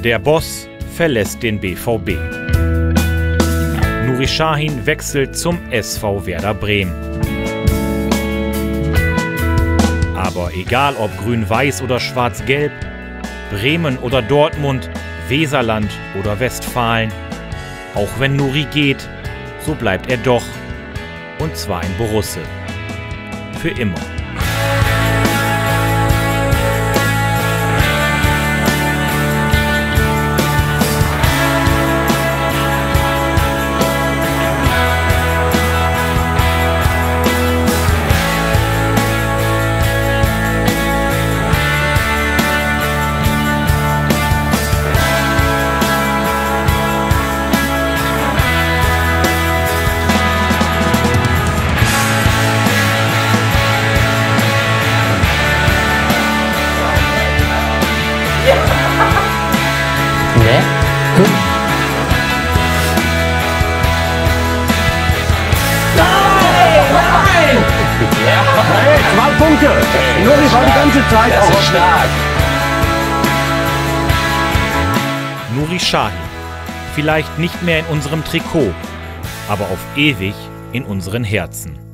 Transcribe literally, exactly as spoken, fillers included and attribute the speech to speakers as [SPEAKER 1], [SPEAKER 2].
[SPEAKER 1] Der Boss verlässt den B V B. Nuri Sahin wechselt zum S V Werder Bremen. Aber egal ob grün-weiß oder schwarz-gelb, Bremen oder Dortmund, Weserland oder Westfalen, auch wenn Nuri geht, so bleibt er doch. Und zwar ein Borusse. Für immer.
[SPEAKER 2] Ne?
[SPEAKER 3] Nein! Nein! Hey, zwei Punkte! Nuri war die ganze Zeit
[SPEAKER 2] Das
[SPEAKER 3] auch
[SPEAKER 2] ist stark.
[SPEAKER 1] Nuri Sahin. Vielleicht nicht mehr in unserem Trikot, aber auf ewig in unseren Herzen.